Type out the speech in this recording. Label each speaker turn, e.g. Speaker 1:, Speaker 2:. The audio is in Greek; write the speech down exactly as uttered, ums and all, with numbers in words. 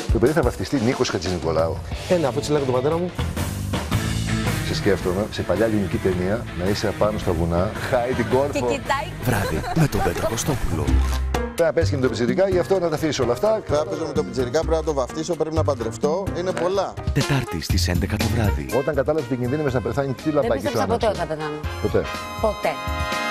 Speaker 1: Το παιδί θα βαφτιστεί Νίκος Χατζηνικολάου.
Speaker 2: Ένα, αφού έτσι λέγω τον πατέρα μου.
Speaker 1: Σε σκέφτομαι σε παλιά ελληνική ταινία να είσαι απάνω στα βουνά, χάει την κόρφο.
Speaker 3: Και κοιτάει.
Speaker 4: Βράδυ με τον Πέτρο Κωστόπουλο.
Speaker 1: Πρέπει να πέσει και με το πιτσιρικά, γι' αυτό να τα αφήσει όλα αυτά.
Speaker 5: Πρέπει να παίζω με το πιτσιρικά, πρέπει να το βαφτίσω, πρέπει να παντρευτώ. Είναι πολλά.
Speaker 4: Τετάρτη στις έντεκα το βράδυ.
Speaker 1: Όταν κατάλαβε την κινδύνευε να πεθάνει, τι
Speaker 3: Δεν
Speaker 1: λαμπάκι σου
Speaker 3: πίστεψα ποτέ ότι
Speaker 1: άναψε?
Speaker 3: θα πεθάνω.
Speaker 1: Ποτέ.
Speaker 3: Ποτέ.